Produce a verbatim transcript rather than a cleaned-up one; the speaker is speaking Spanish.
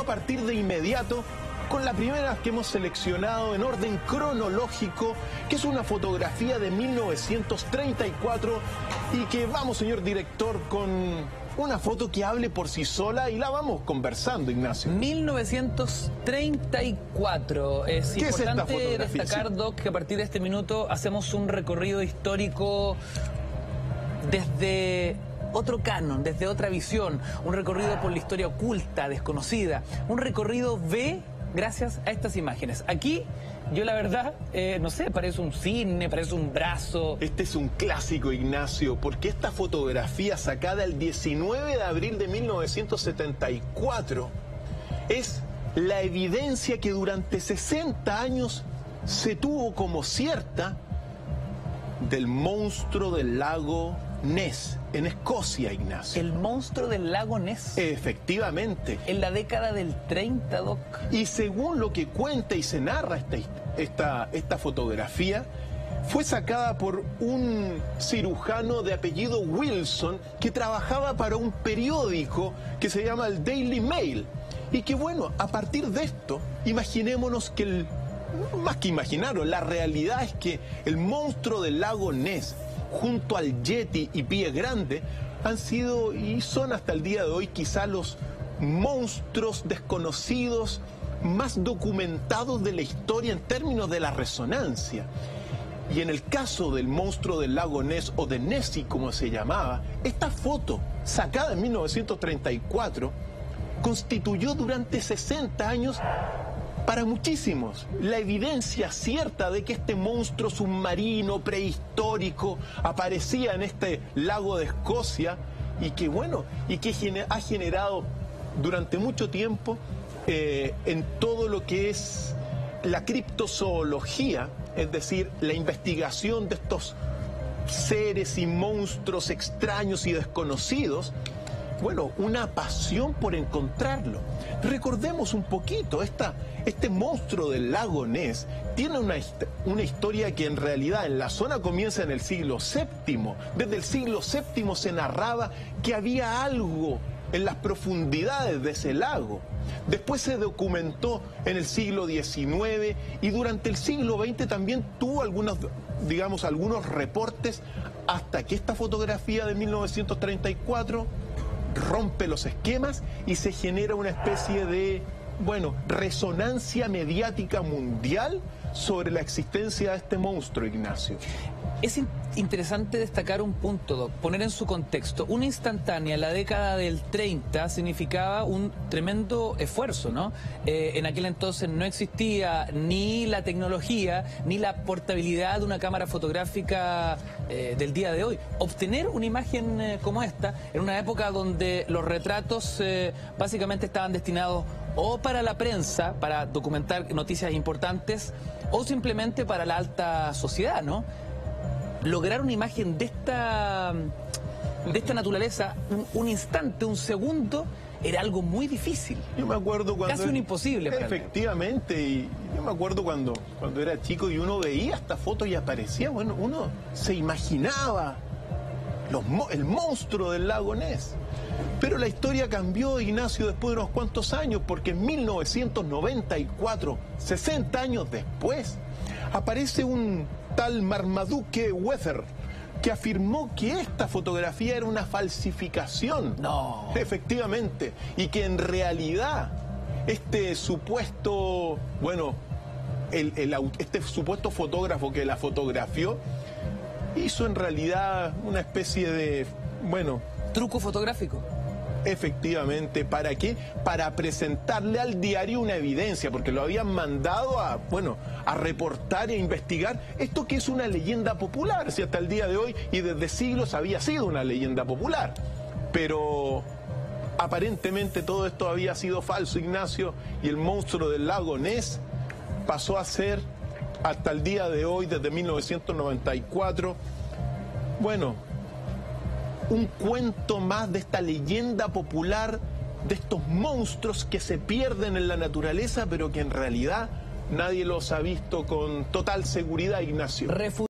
partir de inmediato con la primera que hemos seleccionado en orden cronológico, que es una fotografía de mil novecientos treinta y cuatro y que vamos, señor director, con una foto que hable por sí sola y la vamos conversando, Ignacio. mil novecientos treinta y cuatro. Es ¿Qué importante es esta destacar, sí. Doc, que a partir de este minuto hacemos un recorrido histórico desde otro canon, desde otra visión, un recorrido por la historia oculta, desconocida, un recorrido B gracias a estas imágenes. Aquí, yo la verdad, eh, no sé, parece un cisne, parece un brazo. Este es un clásico, Ignacio, porque esta fotografía sacada el diecinueve de abril de mil novecientos setenta y cuatro es la evidencia que durante sesenta años se tuvo como cierta del monstruo del lago Ness, en Escocia, Ignacio. El monstruo del lago Ness. Efectivamente. En la década del treinta, Doc. Y según lo que cuenta y se narra esta, esta, esta fotografía, fue sacada por un cirujano de apellido Wilson que trabajaba para un periódico que se llama el Daily Mail. Y que bueno, a partir de esto, imaginémonos que el... más que imaginarlo, la realidad es que el monstruo del lago Ness, junto al Yeti y Pie Grande, han sido y son hasta el día de hoy quizá los monstruos desconocidos más documentados de la historia en términos de la resonancia. Y en el caso del monstruo del lago Ness, o de Nessie como se llamaba, esta foto, sacada en mil novecientos treinta y cuatro, constituyó durante sesenta años para muchísimos la evidencia cierta de que este monstruo submarino prehistórico aparecía en este lago de Escocia y que bueno, y que ha generado durante mucho tiempo eh, en todo lo que es la criptozoología, es decir, la investigación de estos seres y monstruos extraños y desconocidos, bueno, una pasión por encontrarlo. Recordemos un poquito, esta, este monstruo del lago Ness tiene una, una historia que en realidad en la zona comienza en el siglo séptimo. Desde el siglo séptimo se narraba que había algo en las profundidades de ese lago. Después se documentó en el siglo diecinueve y durante el siglo veinte también tuvo algunos, digamos, algunos reportes, hasta que esta fotografía de mil novecientos treinta y cuatro rompe los esquemas y se genera una especie de, bueno, resonancia mediática mundial sobre la existencia de este monstruo, Ignacio. Es in interesante destacar un punto, Doc, poner en su contexto. Una instantánea en la década del treinta significaba un tremendo esfuerzo, ¿no? Eh, en aquel entonces no existía ni la tecnología, ni la portabilidad de una cámara fotográfica eh, del día de hoy. Obtener una imagen eh, como esta, en una época donde los retratos eh, básicamente estaban destinados o para la prensa, para documentar noticias importantes, o simplemente para la alta sociedad, ¿no? Lograr una imagen de esta, de esta naturaleza, un, un instante, un segundo, era algo muy difícil. Yo me acuerdo cuando... Casi un imposible. Efectivamente, y yo me acuerdo cuando, cuando era chico y uno veía esta foto y aparecía, bueno, uno se imaginaba los, el monstruo del lago Ness. Pero la historia cambió, Ignacio, después de unos cuantos años, porque en mil novecientos noventa y cuatro, sesenta años después, aparece un tal Marmaduke Weather, que afirmó que esta fotografía era una falsificación. No. Efectivamente. Y que en realidad este supuesto, bueno, el, el, este supuesto fotógrafo que la fotografió hizo en realidad una especie de, bueno... ¿Truco fotográfico? Efectivamente, ¿para qué? Para presentarle al diario una evidencia, porque lo habían mandado a, bueno, a reportar e investigar esto que es una leyenda popular, si hasta el día de hoy y desde siglos había sido una leyenda popular. Pero aparentemente todo esto había sido falso, Ignacio, y el monstruo del lago Ness pasó a ser, hasta el día de hoy, desde mil novecientos noventa y cuatro, bueno, un cuento más de esta leyenda popular, de estos monstruos que se pierden en la naturaleza, pero que en realidad nadie los ha visto con total seguridad, Ignacio.